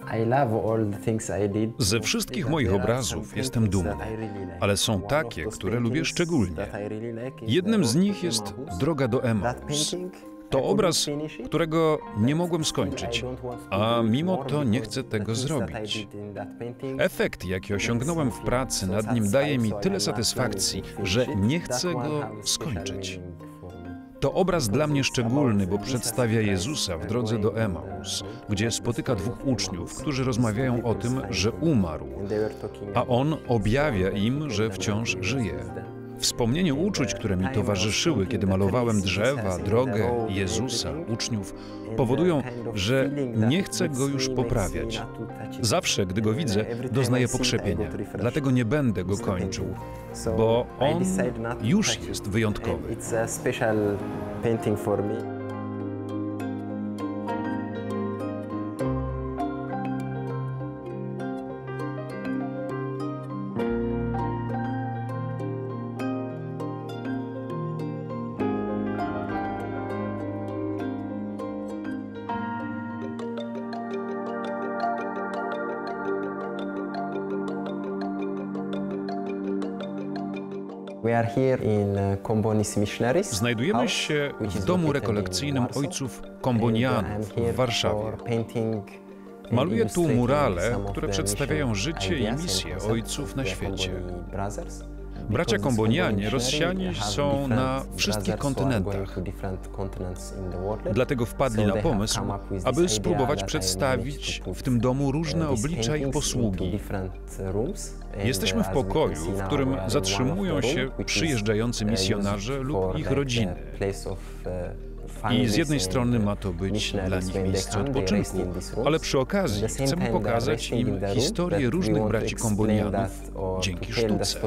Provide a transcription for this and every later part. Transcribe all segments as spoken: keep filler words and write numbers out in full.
Ze wszystkich moich obrazów jestem dumny, ale są takie, które lubię szczególnie. Jednym z nich jest Droga do Emaus. To obraz, którego nie mogłem skończyć, a mimo to nie chcę tego zrobić. Efekt, jaki osiągnąłem w pracy nad nim, daje mi tyle satysfakcji, że nie chcę go skończyć. To obraz dla mnie szczególny, bo przedstawia Jezusa w drodze do Emaus, gdzie spotyka dwóch uczniów, którzy rozmawiają o tym, że umarł, a On objawia im, że wciąż żyje. Wspomnienie uczuć, które mi towarzyszyły, kiedy malowałem drzewa, drogę, Jezusa, uczniów, powodują, że nie chcę go już poprawiać. Zawsze, gdy go widzę, doznaję pokrzepienia, dlatego nie będę go kończył, bo on już jest wyjątkowy. Znajdujemy się w domu rekolekcyjnym ojców Kombonianów w Warszawie. Maluję tu murale, które przedstawiają życie i misję ojców na świecie. Bracia Kombonianie rozsiani są na wszystkich kontynentach. Dlatego wpadli na pomysł, aby spróbować przedstawić w tym domu różne oblicza ich posługi. Jesteśmy w pokoju, w którym zatrzymują się przyjeżdżający misjonarze lub ich rodziny. I z jednej strony ma to być dla nich miejsce odpoczynku, ale przy okazji chcemy pokazać im historię różnych braci Kombonianów dzięki sztuce.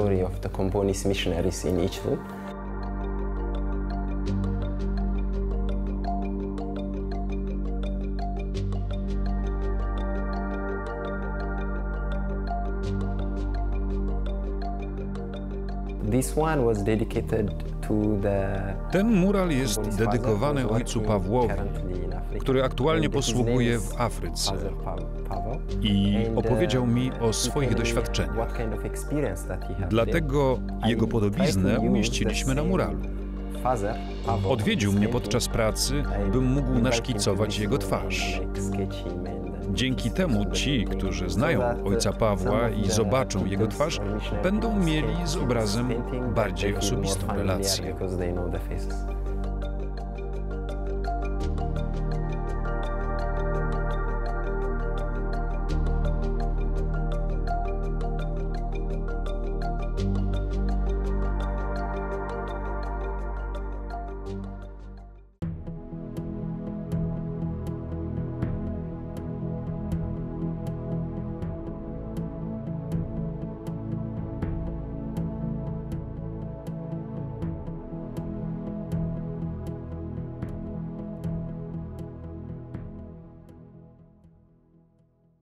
Ten mural jest dedykowany ojcu Pawłowi, który aktualnie posługuje w Afryce i opowiedział mi o swoich doświadczeniach. Dlatego jego podobiznę umieściliśmy na muralu. Odwiedził mnie podczas pracy, bym mógł naszkicować jego twarz. Dzięki temu ci, którzy znają ojca Pawła i zobaczą jego twarz, będą mieli z obrazem bardziej osobistą relację.